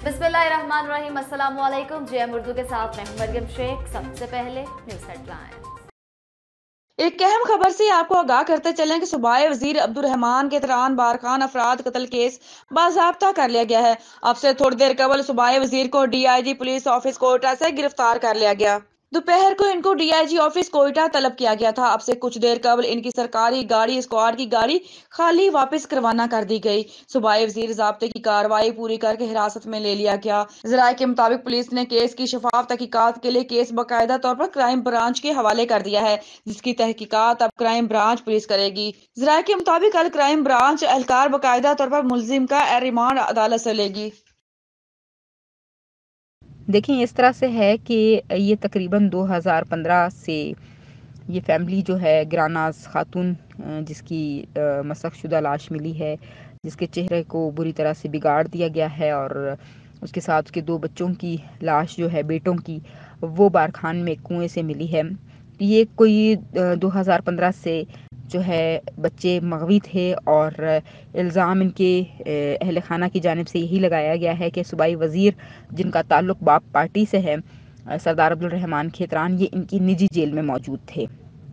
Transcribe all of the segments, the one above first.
बिस्मिल्लाहिर्रहमानिर्रहीम, अस्सलाम वालेकुम। जेएम उर्दू के साथ मैं हूं मरियम शेख। सबसे पहले न्यूज़ हेडलाइन। एक अहम खबर से आपको आगाह करते चलें कि सूबाई वजीर अब्दुर्रहमान के तहरान बारखान अफराद कत्ल केस बाज़ाब्ता कर लिया गया है। अब से थोड़ी देर कबल सूबाई वजीर को DIG पुलिस ऑफिस कोयटा से गिरफ्तार कर लिया गया। दोपहर को इनको DIG ऑफिस कोयटा तलब किया गया था। अब से कुछ देर कबल इनकी सरकारी गाड़ी स्क्वाड की गाड़ी खाली वापस करवाना कर दी गई। सूबाई वजीर ज़ाब्ते की कार्रवाई पूरी करके हिरासत में ले लिया गया। ज़राए के मुताबिक पुलिस ने केस की शफाफ तहकीकात के लिए केस बाकायदा तौर पर क्राइम ब्रांच के हवाले कर दिया है, जिसकी तहकीकात अब क्राइम ब्रांच पुलिस करेगी। ज़राए के मुताबिक कल क्राइम ब्रांच एहलकार बाकायदा तौर पर मुलजिम का रिमांड अदालत से लेगी। देखें, इस तरह से है कि ये तकरीबन 2015 से ये फैमिली जो है ग्रानाज खातून जिसकी मसखशुदा लाश मिली है, जिसके चेहरे को बुरी तरह से बिगाड़ दिया गया है और उसके साथ उसके 2 बच्चों की लाश जो है बेटों की, वो बारखान में कुएं से मिली है। ये कोई 2015 से जो है बच्चे मगवी थे और इल्ज़ाम इनके अहल खाना की जानिब से यही लगाया गया है कि सूबाई वज़ीर जिनका ताल्लुक़ बाप पार्टी से है, सरदार अब्दुर्रहमान खेतरान, ये इनकी निजी जेल में मौजूद थे।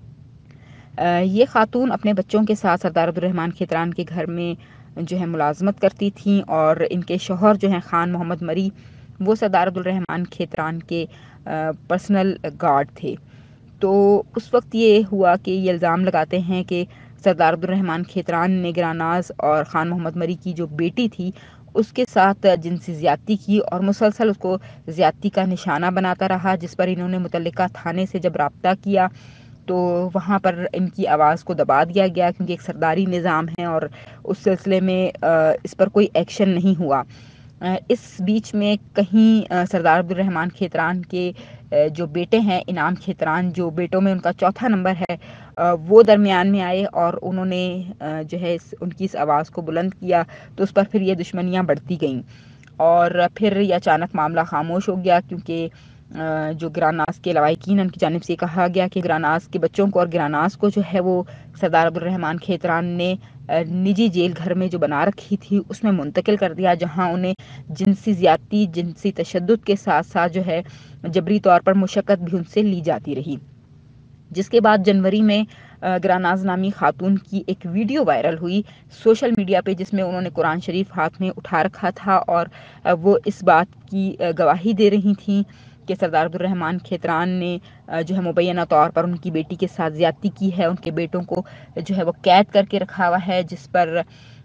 ये खातून अपने बच्चों के साथ सरदार अब्दुर्रहमान खेतरान के घर में जो है मुलाजमत करती थीं और इनके शौहर जो हैं खान मोहम्मद मरी, वो सरदार अब्दुर्रहमान खेतरान के पर्सनल गार्ड थे। तो उस वक्त ये हुआ कि ये इल्ज़ाम लगाते हैं कि सरदार अब्दुर्रहमान खेतरान ने ग्रानाज और खान मोहम्मद मरी की जो बेटी थी उसके साथ जिनसी ज़्यादती की और मुसलसल उसको ज़्यादती का निशाना बनाता रहा, जिस पर इन्होंने मुतल्लिका थाने से जब राब्ता किया तो वहाँ पर इनकी आवाज़ को दबा दिया गया, क्योंकि एक सरदारी निज़ाम है और उस सिलसिले में इस पर कोई एक्शन नहीं हुआ। इस बीच में कहीं सरदार अब्दुर्रहमान खेतरान के जो बेटे हैं इनाम खेतरान, जो बेटों में उनका चौथा नंबर है, वो दरमियान में आए और उन्होंने जो है उनकी इस आवाज़ को बुलंद किया। तो उस पर फिर ये दुश्मनियाँ बढ़ती गईं और फिर ये अचानक मामला खामोश हो गया, क्योंकि जो ग्रानाज के लवाहिकीन उनकी जानिब से कहा गया कि ग्रानाज के बच्चों को और ग्रानाज को जो है वो सरदार अब्दुर्रहमान खेतरान ने निजी जेल घर में जो बना रखी थी उसमें मुंतकिल कर दिया, जहां उन्हें जिनसी ज़्यादती, जिनसी तशद्दुद के साथ साथ जो है जबरी तौर पर मुशक्कत भी उनसे ली जाती रही। जिसके बाद जनवरी में ग्रानाज नामी खातून की एक वीडियो वायरल हुई सोशल मीडिया पे, जिसमें उन्होंने कुरान शरीफ हाथ में उठा रखा था और वो इस बात की गवाही दे रही थीं कि सरदार अब्दुर्रहमान खेतरान ने जो है मुबैना तौर पर उनकी बेटी के साथ ज़्यादती की है, उनके बेटों को जो है वो कैद करके रखा हुआ है, जिस पर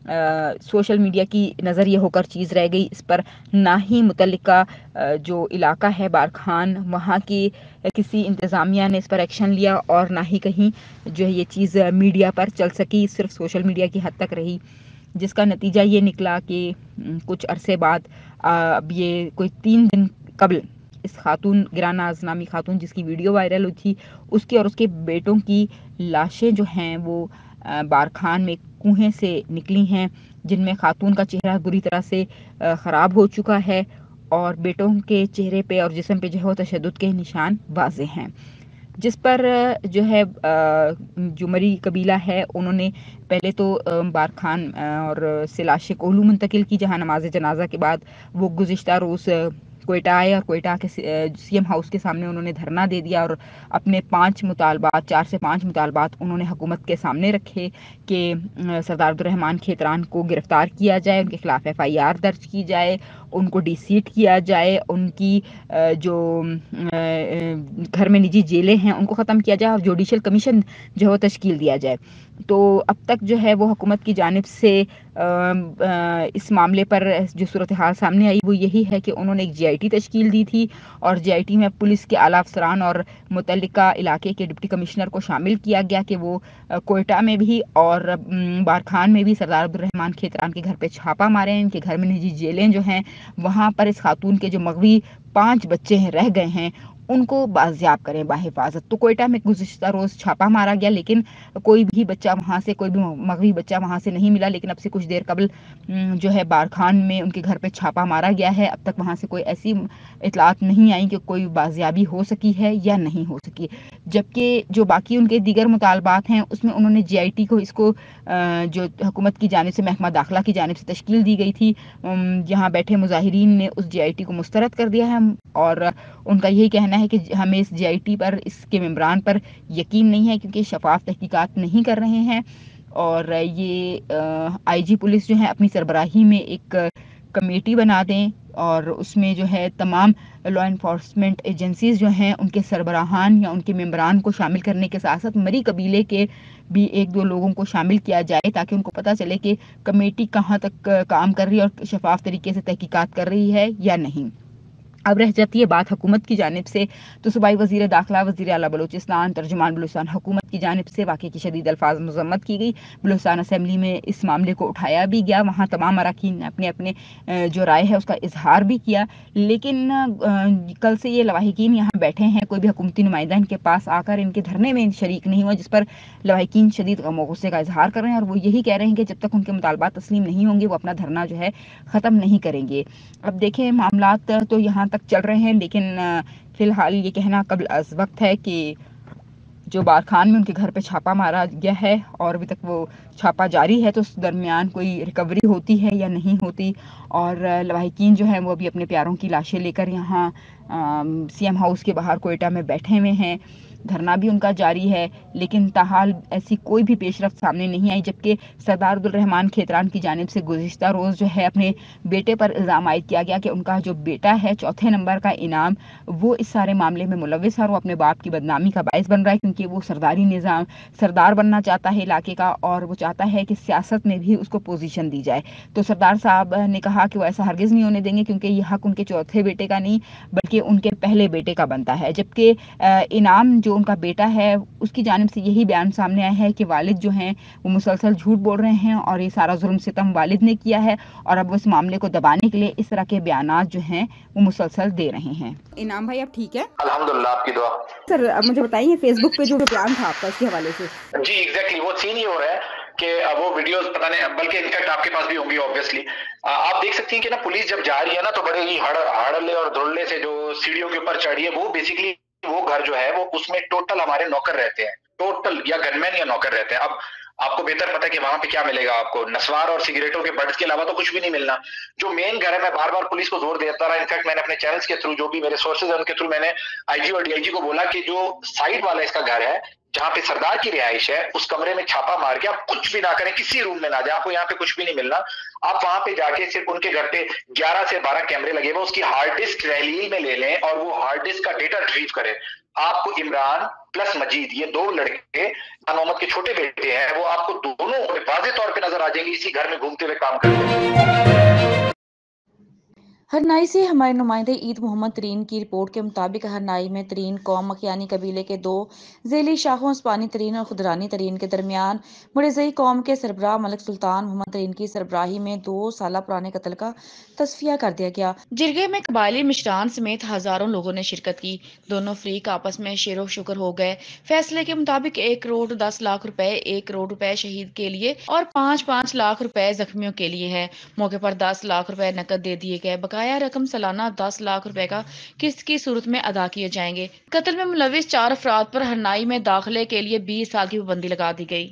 सोशल मीडिया की नज़र ये होकर चीज़ रह गई। इस पर ना ही मुतल्लिका जो इलाका है बारखान, वहाँ की किसी इंतज़ामिया ने इस पर एक्शन लिया और ना ही कहीं जो है ये चीज़ मीडिया पर चल सकी, सिर्फ सोशल मीडिया की हद तक रही, जिसका नतीजा ये निकला कि कुछ अरसे बाद अब ये कोई 3 दिन कबल इस खातून ग्रानाज नामी खातून जिसकी वीडियो वायरल हुई थी, उसकी और उसके बेटों की लाशें जो हैं वो बारखान में कुएं से निकली हैं, जिनमें खातून का चेहरा बुरी तरह से ख़राब हो चुका है और बेटों के चेहरे पे और जिस्म पे जो है तशद्दुद के निशान वाज़े हैं। जिस पर जो है जो मरी कबीला है उन्होंने पहले तो बारखान और से लाशें कोहलू मुंतकिल की, जहाँ नमाज जनाजा के बाद वो गुज़िश्ता रोज़ कोयटा आए और कोयटा के CM हाउस के सामने उन्होंने धरना दे दिया और अपने 4 से 5 मुतालबात उन्होंने हुकूमत के सामने रखे कि सरदार अब्दुर्रहमान खेतरान को गिरफ्तार किया जाए, उनके खिलाफ FIR दर्ज की जाए, उनको डिसीट किया जाए, उनकी जो घर में निजी जेलें हैं उनको ख़त्म किया जाए और जुडिशल कमीशन जो है वो तश्कील दिया जाए। तो अब तक जो है वो हुकूमत की जानिब से इस मामले पर जो सूरत हाल सामने आई वो यही है कि उन्होंने एक GIT तश्कील दी थी और GIT में पुलिस के आला अफसरान और मुतल्लिका इलाके के डिप्टी कमिश्नर को शामिल किया गया कि वो कोयटा में भी और बारखान में भी सरदार अब्दुर्रहमान खेतरान के घर पे छापा मारे। इनके घर में निजी जेलें जो हैं वहाँ पर इस खातून के जो मगवी 5 बच्चे हैं रह गए हैं ان کو بازیاب کریں باحفاظت۔ تو کوئٹہ میں گزشتہ روز چھاپا مارا گیا، لیکن کوئی بھی بچہ وہاں سے، کوئی بھی مغوی بچہ وہاں سے نہیں ملا، لیکن اب سے کچھ دیر قبل جو ہے بارکھان میں ان کے گھر پہ چھاپا مارا گیا ہے۔ اب تک وہاں سے کوئی ایسی اطلاعات نہیں آئی کہ کوئی بازیابی ہو سکی ہے یا نہیں ہو سکی، جبکہ جو باقی ان کے دیگر مطالبات ہیں اس میں انہوں نے GIT کو، اس کو جو حکومت کی جانب سے، محکمہ داخلہ کی جانب سے تشکیل دی گئی تھی، جہاں بیٹھے مظاہرین نے اس GIT کو مسترد کر دیا ہے، اور ان کا یہی کہنا ہے کہ ہمیں اس GIT پر، اس کے ممبران پر یقین نہیں ہے، کیونکہ شفاف تحقیقات نہیں کر رہے ہیں۔ اور یہ IG پولیس جو ہے اپنی سربراہی میں ایک کمیٹی بنا دیں، اور اس میں جو ہے تمام لا انفورسمنٹ ایجنسیز جو ہیں ان کے سربراہان یا ان کے ممبران کو شامل کرنے کے ساتھ ساتھ مری قبیلے کے بھی 1-2 لوگوں کو شامل کیا جائے، تاکہ ان کو پتہ چلے کہ کمیٹی کہاں تک کام کر رہی ہے اور شفاف طریقے سے تحقیقات کر رہی ہے یا نہیں۔ اب رہ جاتی ہے بات حکومت کی جانب سے، تو صوبائی وزیر داخلہ وزیر اعلیٰ بلوچستان ترجمان بلوچستان حکومت کی جانب سے واقعے کی شدید الفاظ مذمت کی گئی۔ بلوچستان اسمبلی میں اس معاملے کو اٹھایا بھی گیا، وہاں تمام اراکین نے اپنے اپنے جو رائے ہے اس کا اظہار بھی کیا، لیکن کل سے یہ لواحقین یہاں بیٹھے ہیں، کوئی بھی حکومتی نمائندہ ان کے پاس آ کر ان کے دھرنے میں شریک نہیں ہوا، جس پر لواحقین شدید غم و غصے کا اظہار کر رہے ہیں، اور وہ یہی کہہ رہے ہیں کہ جب تک ان کے مطالبات تسلیم نہیں ہوں گے وہ اپنا دھرنا جو ہے ختم نہیں کریں گے۔ اب دیکھیں معاملات تو یہاں تک چل رہے ہیں، لیکن فی الحال یہ کہنا قبل از وقت ہے کہ جو بارکھان میں ان کے گھر پہ چھاپا مارا گیا ہے اور ابھی تک وہ چھاپا جاری ہے، تو اس درمیان کوئی ریکوری ہوتی ہے یا نہیں ہوتی، اور لواحقین جو ہیں وہ ابھی اپنے پیاروں کی لاشیں لے کر یہاں CM ہاؤس کے باہر کوئٹہ میں بیٹھے ہوئے ہیں، دھرنا بھی ان کا جاری ہے، لیکن تاحال ایسی کوئی بھی پیش رفت سامنے نہیں آئی، جبکہ سردار عبدالرحمان کھیتران کی جانب سے گزشتہ روز جو ہے اپنے بیٹے پر الزام عائد کیا گیا کہ ان کا جو بیٹا ہے 4تھے نمبر کا انعام، وہ اس سارے معاملے میں ملوث ہے، اور وہ اپنے باپ کی بدنامی کا باعث بن رہا ہے، کیونکہ وہ سرداری نظام سردار بننا چاہتا ہے علاقے کا، اور وہ چاہتا ہے کہ سیاست میں بھی اس کو پوزیشن دی جائے۔ تو سردار صاحب نے کہا کہ وہ ایسا ہرگز نہیں ہونے دیں گے، کیونکہ یہ حق ان کے 4تھے بیٹے کا نہیں بلکہ ان کے پہلے بیٹے کا بنتا ہے، جبکہ انعام جو ان کا بیٹا ہے اس کی جانب سے یہی بیان سامنے آیا ہے کہ والد جو ہیں وہ مسلسل جھوٹ بول رہے ہیں، اور یہ سارا ظلم ستم والد نے کیا ہے، اور اب وہ اس معاملے کو دبانے کے لیے اس طرح کے بیانات جو ہیں وہ مسلسل دے رہے ہیں۔ انعام بھائی آپ ٹھیک ہے؟ الحمدللہ، آپ کی دعا۔ سر اب مجھے بتائیے فیس بک پہ جو بیان تھا آپ کا، اس کے حوالے سے۔ جی ایگزیکٹلی وہ سین ہی ہو رہا ہے کہ وہ ویڈیوز پتہ نہیں، بلکہ انفیکٹ آپ کے پاس بھی ہوں گی اوبویسلی۔ آپ دیکھ سکتی ہیں کہ نا پولیس جب جا رہی ہے نا تو بڑے ہی ہڑلے اور دھڑلے سے جو سیڑھیوں کے اوپر چڑھی ہے، وہ بیسیکلی وہ گھر جو ہے وہ اس میں ٹوٹل ہمارے نوکر رہتے ہیں، ٹوٹل یا گن مین یا نوکر رہتے ہیں۔ اب آپ کو بہتر پتا ہے کہ وہاں پہ کیا ملے گا آپ کو، نسوار اور سگریٹوں کے بڈس کے علاوہ تو کچھ بھی نہیں ملنا۔ جو مین گھر ہے، میں بار بار پولیس کو زور دیتا رہا، انفیکٹ میں نے اپنے چینلز کے تھرو، جو بھی میرے سورسز ہیں ان کے تھرو، میں نے IG اور DIG کو بولا کہ جو سائڈ والا اس کا گھر ہے جہاں پہ سردار کی رہائش ہے، اس کمرے میں چھاپا مار کے آپ کچھ بھی نہ کریں، کسی روم میں نہ جائیں، آپ کو یہاں پہ کچھ بھی نہیں ملنا۔ آپ وہاں پہ جا کے صرف ان کے گھر پہ 11 سے 12 کیمرے لگے ہوئے، اس کی ہارڈ ڈسک تحلیل میں لے لیں اور وہ ہارڈ ڈسک کا ڈیٹا ریٹریو کریں۔ آپ کو عمران پلس مجید، یہ 2 لڑکے محمد کے چھوٹے بیٹے ہیں، وہ آپ کو دونوں واضح طور پہ نظر آ جائیں گے اسی گھر میں گھومتے ہوئے کام کرتے ہیں۔ ہرنائی سے ہمارے نمائندے عید محمد ترین کی رپورٹ کے مطابق ہرنائی میں ترین قوم مکیانی قبیلے کے 2 ذیلی شاخوں اسپانی ترین اور خدرانی ترین کے درمیان مرزئی قوم کے سربراہ ملک سلطان محمد ترین کی سربراہی میں 2 سالہ پرانے قتل کا تصفیہ کر دیا گیا۔ جرگے میں قبائلی مشران سمیت ہزاروں لوگوں نے شرکت کی۔ دونوں فریق آپس میں شیر و شکر ہو گئے۔ فیصلے کے مطابق 1 کروڑ 10 لاکھ روپے، 1 کروڑ روپے شہید کے لیے اور 5-5 لاکھ روپے زخمیوں کے لیے ہے۔ موقع پر 10 لاکھ روپے نقد دے دیے گئے۔ بقایا رقم سالانہ 10 لاکھ روپے کا قسط کی صورت میں ادا کیے جائیں گے۔ قتل میں ملوث 4 افراد پر ہرنائی میں داخلے کے لیے 20 سال کی پابندی لگا دی گئی۔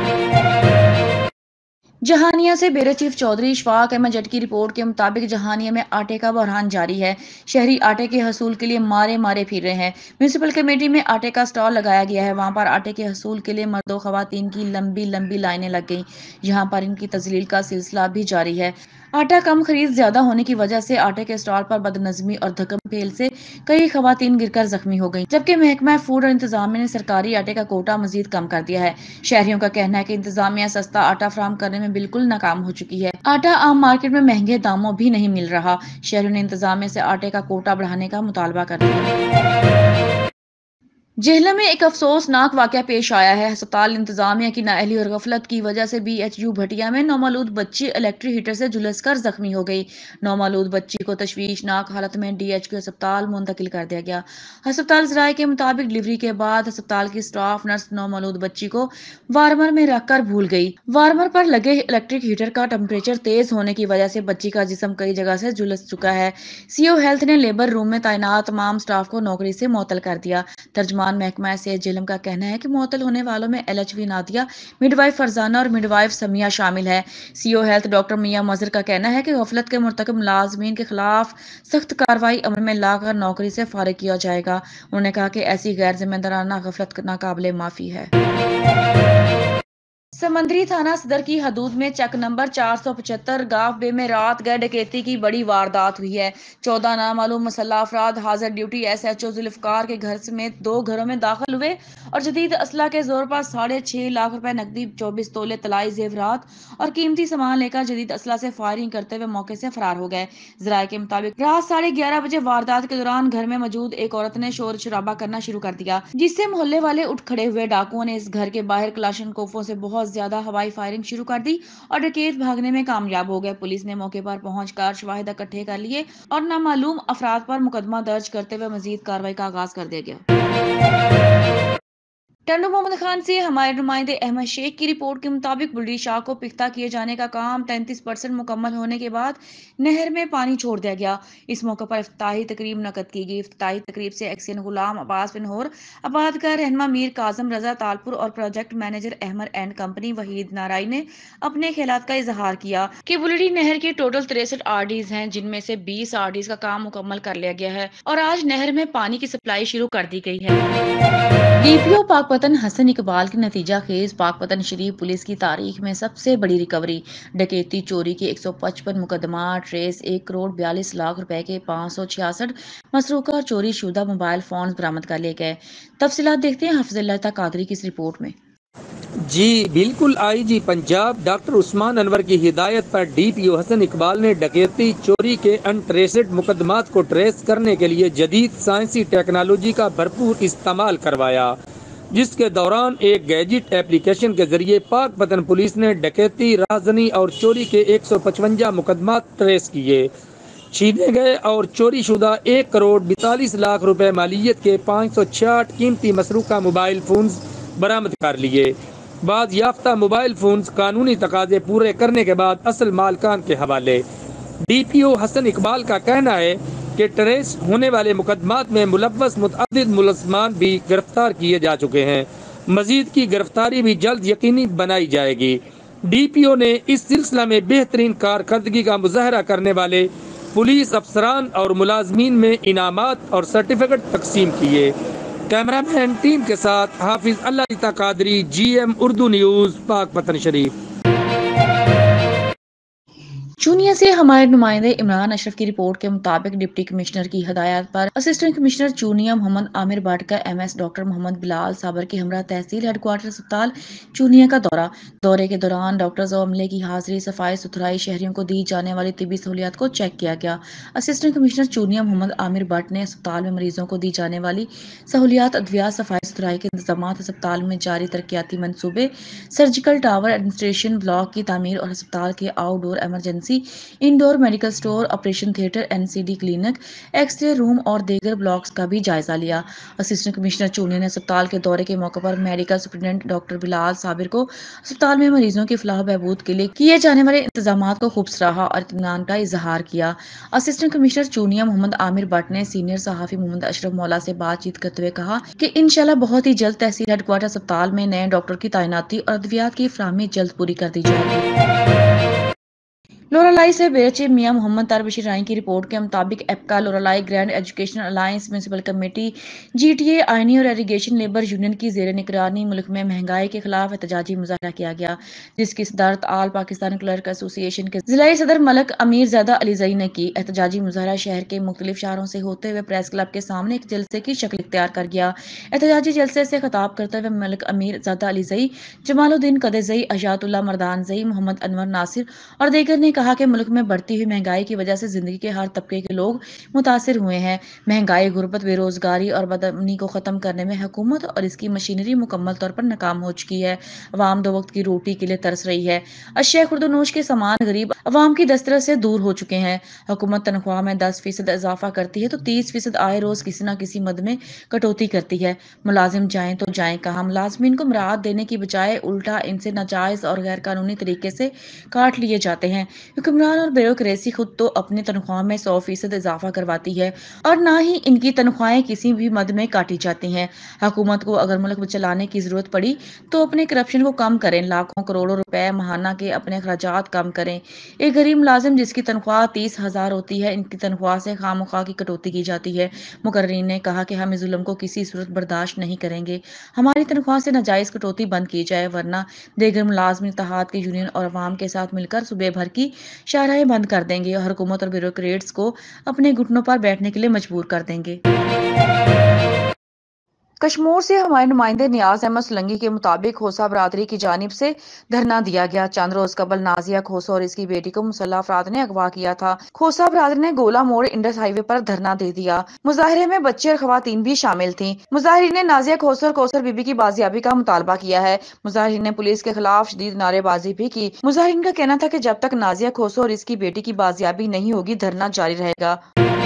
جہانیہ سے بیورو چیف چودھری اشفاق احمد جٹ کی رپورٹ کے مطابق جہانیہ میں آٹے کا بحران جاری ہے۔ شہری آٹے کے حصول کے لیے مارے پھر رہے ہیں۔ میونسپل کمیٹی میں آٹے کا سٹال لگایا گیا ہے، وہاں پر آٹے کے حصول کے لیے مرد و خواتین کی لمبی لائنیں لگ گئیں، یہاں پر ان کی تذلیل کا سلسلہ بھی جاری ہے۔ آٹا کم خرید زیادہ ہونے کی وجہ سے آٹے کے سٹال پر بدنظمی اور دھکم پھیل سے کئی خواتین گر کر زخمی ہو گئیں، جبکہ محکمہ فوڈ اور انتظامیہ نے سرکاری آٹے کا کوٹا مزید کم کر دیا ہے۔ شہریوں کا کہنا ہے کہ انتظامیہ سستا آٹا فراہم کرنے میں بالکل ناکام ہو چکی ہے۔ آٹا عام مارکیٹ میں مہنگے داموں بھی نہیں مل رہا۔ شہریوں نے انتظامیہ سے آٹے کا کوٹا بڑھانے کا مطالبہ کر دیا۔ جہلم میں ایک افسوسناک واقعہ پیش آیا ہے۔ ہسپتال انتظامیہ کی نااہلی اور غفلت کی وجہ سے BHU بھٹیا میں نومولود بچی الیکٹرک ہیٹر سے جھلس کر زخمی ہو گئی۔ نومولود بچی کو تشویشناک حالت میں DHQ ہسپتال منتقل کر دیا گیا۔ ہسپتال ذرائع کے مطابق ڈلیوری کے بعد ہسپتال کی اسٹاف نرس نومولود بچی کو وارمر میں رکھ کر بھول گئی۔ وارمر پر لگے الیکٹرک ہیٹر کا ٹمپریچر تیز ہونے کی وجہ سے بچی کا جسم کئی جگہ سے جھلس چکا ہے۔ CO ہیلتھ نے لیبر روم میں تعینات تمام اسٹاف کو نوکری سے معطل کر دیا۔ ترجمان محکمہ صحت جہلم کا کہنا ہے کہ معطل ہونے والوں میں LHV Nadia, midwife Farzana اور مڈ وائف سمیہ شامل ہے۔ CO ہیلتھ ڈاکٹر میاں مظہر کا کہنا ہے کہ غفلت کے مرتکب ملازمین کے خلاف سخت کارروائی عمل میں لا کر نوکری سے فارغ کیا جائے گا۔ انہوں نے کہا کہ ایسی غیر ذمہ دارانہ غفلت ناقابل معافی ہے۔ سمندری تھانہ صدر کی حدود میں چک نمبر 475 گاف بے میں رات گئے ڈکیتی کی بڑی واردات ہوئی ہے۔ 14 نامعلوم مسلح افراد حاضر ڈیوٹی SHO ذوالفقار کے گھر سمیت 2 گھروں میں داخل ہوئے اور جدید اسلحہ کے زور پر 6.5 لاکھ روپے نقدی، 24 تولے طلائی زیورات اور قیمتی سامان لے کر جدید اسلحہ سے فائرنگ کرتے ہوئے موقع سے فرار ہو گئے۔ ذرائع کے مطابق رات 11:30 بجے واردات کے دوران گھر میں موجود ایک عورت نے شور شرابہ کرنا شروع کر دیا، جس سے محلے والے اٹھ کھڑے ہوئے۔ ڈاکوؤں نے اس گھر کے باہر کلاشنکوفوں سے بہت زیادہ ہوائی فائرنگ شروع کر دی اور ڈکیت بھاگنے میں کامیاب ہو گئے۔ پولیس نے موقع پر پہنچ کر شواہد اکٹھے کر لیے اور نامعلوم افراد پر مقدمہ درج کرتے ہوئے مزید کارروائی کا آغاز کر دیا گیا۔ ٹنڈو محمد خان سے ہمارے نمائندے احمد شیخ کی رپورٹ کے مطابق بلڈی شاہ کو پختہ کیے جانے کا کام 33% مکمل ہونے کے بعد نہر میں پانی چھوڑ دیا گیا۔ اس موقع پر افتتاحی تقریب منعقد کی گئی۔ افتتاحی تقریب سے ایکسین غلام عباس بنہور آباد کا رہنما میر کاظم رضا تالپور اور project manager Ahmed and company Waheed Narai نے اپنے خیالات کا اظہار کیا کہ بلڈی نہر کے ٹوٹل 63 RDs ہیں، جن میں سے 20 RDs کا کام مکمل کر لیا گیا ہے اور آج نہر میں پانی کی سپلائی شروع کر دی گئی ہے۔ DPO پاک پتن حسن اقبال کی نتیجہ خیز پاک پتن شریف پولیس کی تاریخ میں سب سے بڑی ریکوری۔ ڈکیتی چوری کے 155 مقدمات، ٹریس 1,42,00,000 روپے کے 566 مسروقہ اور چوری شدہ موبائل فونز برآمد کر لیے گئے۔ تفصیلات دیکھتے ہیں حافظ اللہ قادری کی اس رپورٹ میں۔ جی بالکل، IG پنجاب ڈاکٹر عثمان انور کی ہدایت پر DPO حسن اقبال نے ڈکیتی چوری کے انٹریسڈ مقدمات کو ٹریس کرنے کے لیے جدید سائنسی ٹیکنالوجی کا بھرپور استعمال کروایا، جس کے دوران ایک گیجٹ ایپلیکیشن کے ذریعے پاک پتن پولیس نے ڈکیتی، رہزنی اور چوری کے 155 مقدمات ٹریس کیے۔ چھینے گئے اور چوری شدہ 1,42,00,000 روپے مالیت کے 566 قیمتی مسروقہ موبائل فونز برآمد کر لیے۔ بعض یافتہ موبائل فونز قانونی تقاضے پورے کرنے کے بعد اصل مالکان کے حوالے۔ DPO حسن اقبال کا کہنا ہے کہ ٹریس ہونے والے مقدمات میں ملوث متعدد ملزمان بھی گرفتار کیے جا چکے ہیں۔ مزید کی گرفتاری بھی جلد یقینی بنائی جائے گی۔ DPO نے اس سلسلہ میں بہترین کارکردگی کا مظاہرہ کرنے والے پولیس افسران اور ملازمین میں انعامات اور سرٹیفکیٹ تقسیم کیے۔ کیمرہ مین ٹیم کے ساتھ حافظ اللہ قادری، GM اردو نیوز، پاک پتن شریف۔ چونیا سے ہمارے نمائندے عمران اشرف کی رپورٹ کے مطابق ڈپٹی کمشنر کی ہدایات پر اسسٹنٹ کمشنر چونیا محمد عامر بٹ کا MS ڈاکٹر محمد بلال صابر کے ہمراہ تحصیل ہیڈ کوارٹر اسپتال چونیا کا دورے کے دوران ڈاکٹرز و عملے کی حاضری، صفائی ستھرائی، شہریوں کو دی جانے والی طبی سہولیات کو چیک کیا گیا۔ اسسٹنٹ کمشنر چونیا محمد عامر بٹ نے اسپتال میں مریضوں کو دی جانے والی سہولیات، ادویات، صفائی ستھرائی کے انتظامات، اسپتال میں جاری ترقیاتی منصوبے، سرجیکل ٹاور، ایڈمنسٹریشن بلاک کی تعمیر اور اسپتال کے outdoor emergency, indoor medical store, operation theatre, NCD clinic, x ray room اور دیگر بلاکس کا بھی جائزہ لیا۔ اسسٹنٹ کمشنر چونیا نے اسپتال کے دورے کے موقع پر medical superintendent doctor Bilal Sabir کو اسپتال میں مریضوں کی فلاح و بہبود کے لیے کیے جانے والے انتظامات کو خوب سراہا اور اطمینان کا اظہار کیا۔ اسسٹنٹ کمشنر چونیا محمد عامر بٹ نے سینئر صحافی محمد اشرف مولا سے بات چیت کرتے ہوئے کہا کہ انشاءاللہ بہت ہی جلد تحصیل ہیڈ کوارٹر اسپتال میں نئے ڈاکٹر کی تعیناتی اور ادویات کی فراہمی جلد پوری کر دی جائے گی۔ لورالائی سے بیرچے میاں محمد طاہر بشیر رائی کی رپورٹ کے مطابق APCA Loralai grand educational alliance municipal committee GTA آئینی اور ایریگیشن لیبر یونین کی زیر نگرانی ملک میں مہنگائی کے خلاف احتجاجی مظاہرہ کیا گیا، جس کی صدارت آل پاکستان کلرک ایسوسی ایشن کے ضلعی صدر ملک امیر زادہ علی زئی نے کی۔ احتجاجی مظاہرہ شہر کے مختلف شہروں سے ہوتے ہوئے پریس کلب کے سامنے ایک جلسے کی شکل اختیار کر گیا۔ احتجاجی جلسے سے خطاب کرتے ہوئے ملک امیر زادہ علی زئی، جمال الدین قدر زئی، اشاعت اللہ مردان زئی، محمد انور ناصر اور دیگر نے کہا کہا کہ ملک میں بڑھتی ہوئی مہنگائی کی وجہ سے زندگی کے ہر طبقے کے لوگ متاثر ہوئے ہیں۔ مہنگائی، غربت، بے روزگاری اور بدامنی کو ختم کرنے میں حکومت اور اس کی مشینری مکمل طور پر ناکام ہو چکی ہے۔ عوام 2 وقت کی روٹی کے لیے ترس رہی ہے۔ اشیاء خرد و نوش کے سامان غریب عوام کی دسترس سے دور ہو چکے ہیں۔ حکومت تنخواہ میں 10% اضافہ کرتی ہے تو 30% آئے روز کسی نہ کسی مد میں کٹوتی کرتی ہے۔ ملازم جائیں تو جائیں کہاں؟ ملازمین کو مراعات دینے کی بجائے الٹا ان سے ناجائز اور غیر قانونی طریقے سے کاٹ لیے جاتے ہیں۔ حکمران اور بیوروکریسی خود تو اپنی تنخواہ میں 100% اضافہ کرواتی ہے اور نہ ہی ان کی تنخواہیں کسی بھی مد میں کاٹی جاتی ہیں۔ حکومت کو اگر ملک چلانے کی ضرورت پڑی تو اپنے کرپشن کو کم کریں، لاکھوں کروڑوں روپے ماہانہ کے اپنے اخراجات کم کریں۔ ایک غریب ملازم جس کی تنخواہ 30,000 ہوتی ہے، ان کی تنخواہ سے خواہ مخواہ کی کٹوتی کی جاتی ہے۔ مقررین نے کہا کہ ہم اس ظلم کو کسی صورت برداشت نہیں کریں گے۔ ہماری تنخواہ سے ناجائز کٹوتی بند کی جائے ورنہ دیگر ملازمین اتحاد کے یونین اور عوام کے ساتھ مل کر صوبے بھر کی شاہراہیں بند کر دیں گے اور حکومت اور بیوروکریٹس کو اپنے گھٹنوں پر بیٹھنے کے لیے مجبور کر دیں گے۔ کشمور سے ہمارے نمائندے نیاز احمد سولنگی کے مطابق کھوسہ برادری کی جانب سے دھرنا دیا گیا۔ چند روز قبل نازیہ کھوسہ اور اس کی بیٹی کو مسلح افراد نے اغوا کیا تھا۔ کھوسہ برادری نے گولا موڑ انڈس ہائی وے پر دھرنا دے دیا۔ مظاہرے میں بچے اور خواتین بھی شامل تھیں۔ مظاہرین نے نازیہ کھوسہ اور کوثر بی بی کی بازیابی کا مطالبہ کیا ہے۔ مظاہرین نے پولیس کے خلاف شدید نعرے بازی بھی کی۔ مظاہرین کا کہنا تھا کہ جب تک نازیہ کھوسہ اور اس کی بیٹی کی بازیابی نہیں ہوگی دھرنا جاری رہے گا۔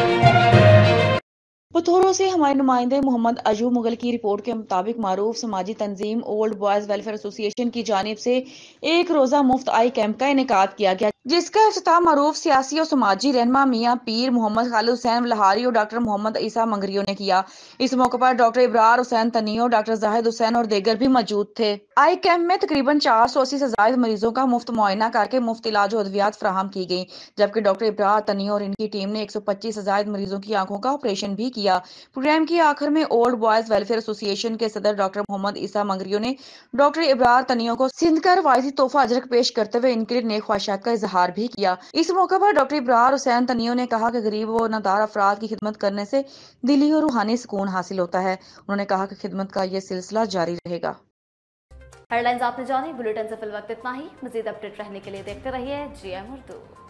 پتھورو سے ہمارے نمائندے محمد ایوب مغل کی رپورٹ کے مطابق معروف سماجی تنظیم اولڈ بوائز ویلفیئر ایسوسی ایشن کی جانب سے ایک روزہ مفت آئی کیمپ کا انعقاد کیا گیا، جس کا افتتاح معروف سیاسی اور سماجی رہنما میاں پیر محمد خالد حسین لہاری اور ڈاکٹر محمد عیسیٰ منگریو نے کیا۔ اس موقع پر ڈاکٹر ابرار حسین تنیو، ڈاکٹر زاہد حسین اور دیگر بھی موجود تھے۔ آئی کیمپ میں تقریباً 480 سے زائد مریضوں کا مفت معائنہ کر کے مفت علاج و ادویات فراہم کی گئی، جبکہ ڈاکٹر ابرار تنیو اور ان کی ٹیم نے 125 سے زائد مریضوں کی آنکھوں کا آپریشن بھی کیا۔ پروگرام کے آخر میں اولڈ بوائز ویلفیئر ایسوسی ایشن کے صدر ڈاکٹر محمد عیسیٰ منگریو نے ڈاکٹر ابرار تنیو کو سندھ کا روایتی تحفہ اجرک پیش کرتے ہوئے ان کے لیے نیک خواہشات کا اظہار بھی کیا۔ اس موقع پر ڈاکٹر ابرار حسین تنیو نے کہا کہ غریب و نادار افراد کی خدمت کرنے سے دلی اور روحانی سکون حاصل ہوتا ہے۔ انہوں نے کہا کہ خدمت کا یہ سلسلہ جاری رہے گا۔ ہیڈ لائنز آپ نے جانی، بلیٹن سے فی الوقت اتنا ہی۔ مزید اپڈیٹ رہنے کے لیے دیکھتے رہیے GM اردو۔